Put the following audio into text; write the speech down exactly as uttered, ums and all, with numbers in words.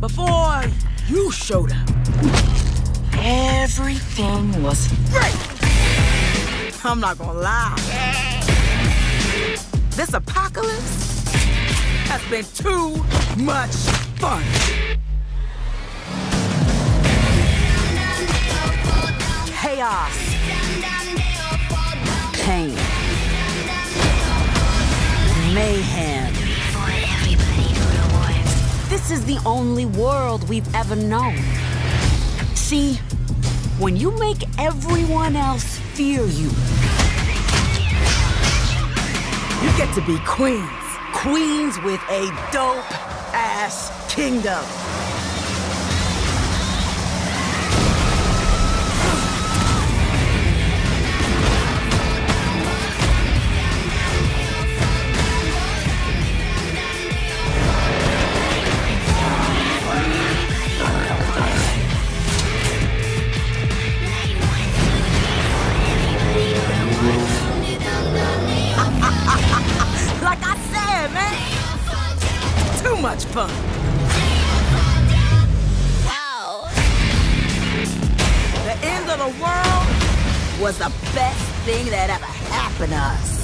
before you showed up, everything was great. I'm not gonna lie. This apocalypse has been too much fun. Chaos. Pain. Mayhem. This is the only world we've ever known. See, when you make everyone else fear you, you get to be queens. Queens with a dope-ass kingdom. Like I said, man, too much fun. Wow. The end of the world was the best thing that ever happened to us.